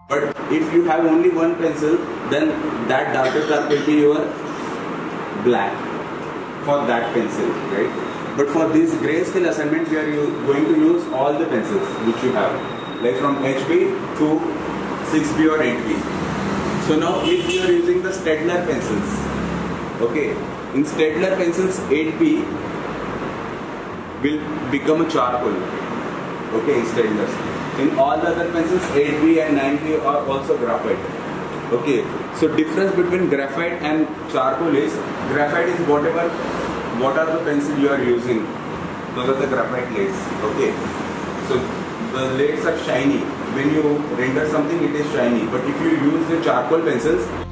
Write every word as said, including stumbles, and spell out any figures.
But if you have only one pencil, then that darkest dark will be your black for that pencil, right? But for this grayscale assignment, we are going to use all the pencils which you have, like from H B to six B or eight B. So now if you are using the Staedtler pencils, okay, in Staedtler pencils eight B will become a charcoal, okay, in Staedtler's. In all the other pencils eight B and nine B are also graphite, okay. So difference between graphite and charcoal is, graphite is whatever, what are the pencils you are using, those are the graphite leads, okay. So the leads are shiny, when you render something it is shiny, but if you use the charcoal pencils,